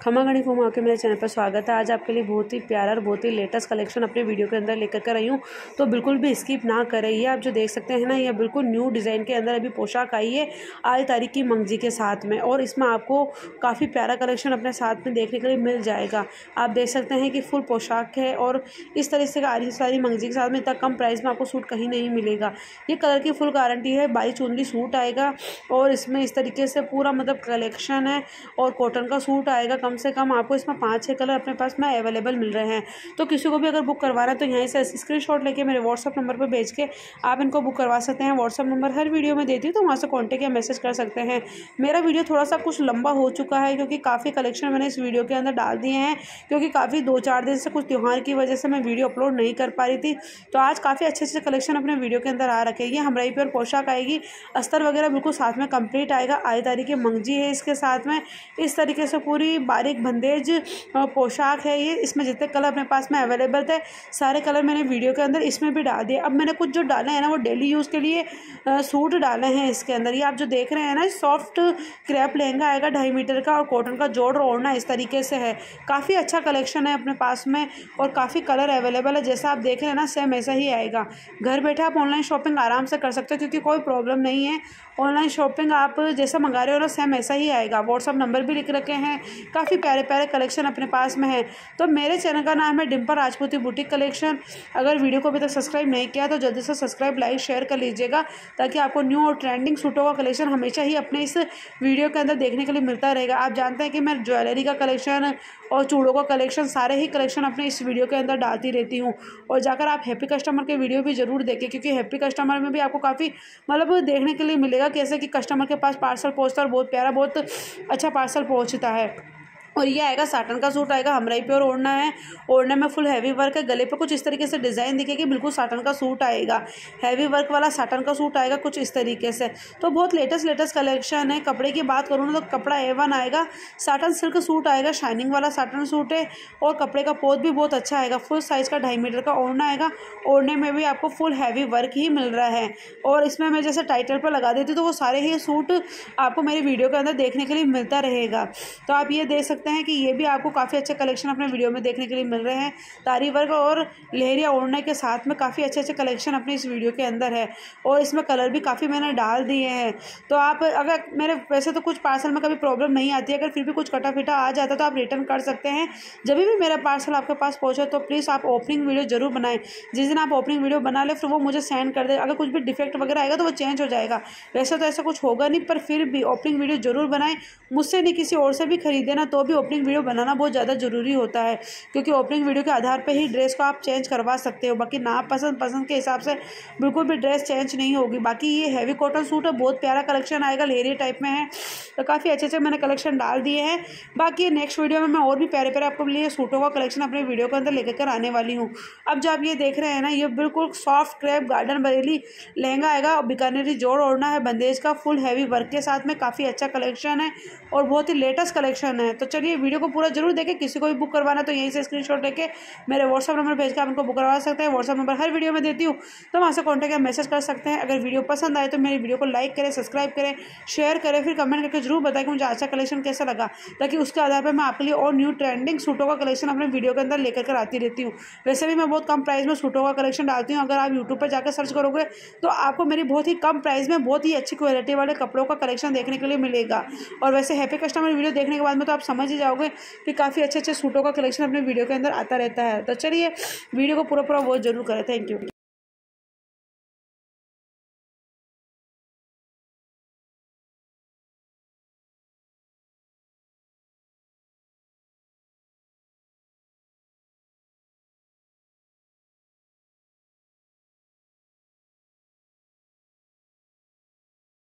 खमा गणी फूमा आपके मेरे चैनल पर स्वागत है। आज आपके लिए बहुत ही प्यारा और बहुत ही लेटेस्ट कलेक्शन अपने वीडियो के अंदर लेकर कर आई हूँ, तो बिल्कुल भी स्किप ना करें। ये आप जो देख सकते हैं ना, ये बिल्कुल न्यू डिज़ाइन के अंदर अभी पोशाक आई है आज तारीख की मंगजी के साथ में, और इसमें आपको काफ़ी प्यारा कलेक्शन अपने साथ में देखने के लिए मिल जाएगा। आप देख सकते हैं कि फुल पोशाक है और इस तरह से आ रही सारी मंगजी के साथ में इतना कम प्राइस में आपको सूट कहीं नहीं मिलेगा। ये कलर की फुल गारंटी है। 22 चुनरी सूट आएगा और इसमें इस तरीके से पूरा मतलब कलेक्शन है और कॉटन का सूट आएगा। कम से कम आपको इसमें 5-6 कलर अपने पास में अवेलेबल मिल रहे हैं। तो किसी को भी अगर बुक करवाना है तो यहीं से स्क्रीनशॉट लेके मेरे व्हाट्सअप नंबर पर भेज के आप इनको बुक करवा सकते हैं। व्हाट्सअप नंबर हर वीडियो में देती हूँ, तो वहाँ से कॉन्टेक्ट या मैसेज कर सकते हैं। मेरा वीडियो थोड़ा सा कुछ लंबा हो चुका है क्योंकि काफ़ी कलेक्शन मैंने इस वीडियो के अंदर डाल दिए हैं, क्योंकि काफ़ी 2-4 दिन से कुछ त्यौहार की वजह से मैं वीडियो अपलोड नहीं कर पा रही थी। तो आज काफ़ी अच्छे अच्छे कलेक्शन अपने वीडियो के अंदर आ रखे हैं। ये हमराई प्योर पोशाक आएगी, अस्तर वगैरह बिल्कुल साथ में कंप्लीट आएगा। आज तारीख की मंगजी है, इसके साथ में इस तरीके से पूरी बारीक बंदेज पोशाक है ये। इसमें जितने कलर अपने पास में अवेलेबल थे सारे कलर मैंने वीडियो के अंदर इसमें भी डाल दिए। अब मैंने कुछ जो डाले हैं ना, वो डेली यूज़ के लिए सूट डाले हैं इसके अंदर। ये आप जो देख रहे हैं ना, सॉफ्ट क्रैप लहंगा आएगा 2.5 मीटर का, और कॉटन का जोड़ ओढ़ना इस तरीके से है। काफ़ी अच्छा कलेक्शन है अपने पास में और काफ़ी कलर अवेलेबल है। जैसा आप देख रहे हैं ना, सेम ऐसा ही आएगा। घर बैठे आप ऑनलाइन शॉपिंग आराम से कर सकते हो क्योंकि कोई प्रॉब्लम नहीं है। ऑनलाइन शॉपिंग आप जैसा मंगा रहे हो ना, सेम ऐसा ही आएगा। व्हाट्सअप नंबर भी लिख रखे हैं। काफ़ी प्यारे प्यारे कलेक्शन अपने पास में है। तो मेरे चैनल का नाम है डिम्पल राजपूती बुटीक कलेक्शन। अगर वीडियो को अभी तक सब्सक्राइब नहीं किया तो जल्दी से सब्सक्राइब, लाइक, शेयर कर लीजिएगा, ताकि आपको न्यू और ट्रेंडिंग सूटों का कलेक्शन हमेशा ही अपने इस वीडियो के अंदर देखने के लिए मिलता रहेगा। आप जानते हैं कि मैं ज्वेलरी का कलेक्शन और चूड़ों का कलेक्शन, सारे ही कलेक्शन अपने इस वीडियो के अंदर डालती रहती हूँ। और जाकर आप हैप्पी कस्टमर के वीडियो भी ज़रूर देखें, क्योंकि हैप्पी कस्टमर में भी आपको काफ़ी मतलब देखने के लिए मिलेगा कैसे कि कस्टमर के पास पार्सल पहुँचता है और बहुत प्यारा, बहुत अच्छा पार्सल पहुँचता है। और ये आएगा साटन का सूट आएगा, हमराई प्योर ओढ़ना है। ओढ़ने में फुल हैवी वर्क है, गले पे कुछ इस तरीके से डिज़ाइन दिखेगी, बिल्कुल साटन का सूट आएगा। हैवी वर्क वाला साटन का सूट आएगा कुछ इस तरीके से। तो बहुत लेटेस्ट कलेक्शन है। कपड़े की बात करूँ ना, तो कपड़ा A1 आएगा। साटन सिल्क सूट आएगा, शाइनिंग वाला साटन सूट है और कपड़े का पोत भी बहुत अच्छा आएगा। फुल साइज़ का 2.5 मीटर का ओढ़ना आएगा। ओढ़ने में भी आपको फुल हैवी वर्क ही मिल रहा है। और इसमें मैं जैसे टाइटल पर लगा देती हूँ तो वो सारे ही सूट आपको मेरे वीडियो के अंदर देखने के लिए मिलता रहेगा। तो आप ये देख सकते हैं कि ये भी आपको काफ़ी अच्छे कलेक्शन अपने वीडियो में देखने के लिए मिल रहे हैं। तारी वर्क और लहरिया ओढ़ने के साथ में काफ़ी अच्छे अच्छे कलेक्शन अपने इस वीडियो के अंदर है। और इसमें कलर भी काफ़ी मैंने डाल दिए हैं। तो आप अगर मेरे वैसे तो कुछ पार्सल में कभी प्रॉब्लम नहीं आती है, अगर फिर भी कुछ कटा फिटा आ जाता है तो आप रिटर्न कर सकते हैं। जब भी मेरा पार्सल आपके पास पहुँचे तो प्लीज़ आप ओपनिंग वीडियो ज़रूर बनाएं। जिस दिन आप ओपनिंग वीडियो बना ले फिर वो मुझे सेंड कर दे। अगर कुछ भी डिफेक्ट वगैरह आएगा तो वो चेंज हो जाएगा। वैसे तो ऐसा कुछ होगा नहीं, पर फिर भी ओपनिंग वीडियो ज़रूर बनाएं। मुझसे नहीं, किसी और से भी खरीदे ना, तो भी ओपनिंग वीडियो बनाना बहुत ज़्यादा ज़रूरी होता है, क्योंकि ओपनिंग वीडियो के आधार पे ही ड्रेस को आप चेंज करवा सकते हो। बाकी ना पसंद के हिसाब से बिल्कुल भी ड्रेस चेंज नहीं होगी। बाकी ये हैवी कॉटन सूट है, बहुत प्यारा कलेक्शन आएगा, लेरिया टाइप में है। तो काफ़ी अच्छे अच्छे मैंने कलेक्शन डाल दिए हैं। बाकी नेक्स्ट वीडियो में मैं और भी प्यारे प्यारे आपको लिए सूटों का कलेक्शन अपने वीडियो के अंदर लेकर कर आने वाली हूँ। अब जो आप ये देख रहे हैं ना, ये बिल्कुल soft crepe garden Bareilly lehenga आएगा, बीकानेरी जोड़ ओढ़ना है बंदेज का, फुल हैवी वर्क के साथ में। काफ़ी अच्छा कलेक्शन है और बहुत ही लेटेस्ट कलेक्शन है। तो चलिए वीडियो को पूरा जरूर देखें। किसी को भी बुक करवाना तो यहीं से स्क्रीनशॉट लेके मेरे व्हाट्सअप नंबर भेज के आप उनको बुक करवा सकते हैं। व्हाट्सअप नंबर हर वीडियो में देती हूँ, तो वहाँ से कॉन्टैक्ट या मैसेज कर सकते हैं। अगर वीडियो पसंद आए तो मेरी वीडियो को लाइक करें, सब्सक्राइब करें, शेयर करें, फिर कमेंट करके जरूर बताएं कि मुझे अच्छा कलेक्शन कैसा लगा, ताकि उसके आधार पर मैं आपके लिए और न्यू ट्रेंडिंग सूटों का कलेक्शन अपने वीडियो के अंदर लेकर आती रहती हूँ। वैसे भी मैं बहुत कम प्राइस में सूटों का कलेक्शन डालती हूँ। अगर आप यूट्यूब पर जाकर सर्च करोगे तो आपको मेरी बहुत ही कम प्राइस में बहुत ही अच्छी क्वालिटी वाले कपड़ों का कलेक्शन देखने के लिए मिलेगा। और वैसे हैप्पी कस्टमर वीडियो देखने के बाद में तो आप समझ ही जाओगे कि काफ़ी अच्छे अच्छे सूटों का कलेक्शन अपने वीडियो के अंदर आता रहता है। तो चलिए वीडियो को पूरा वॉच जरूर करें। Thank you.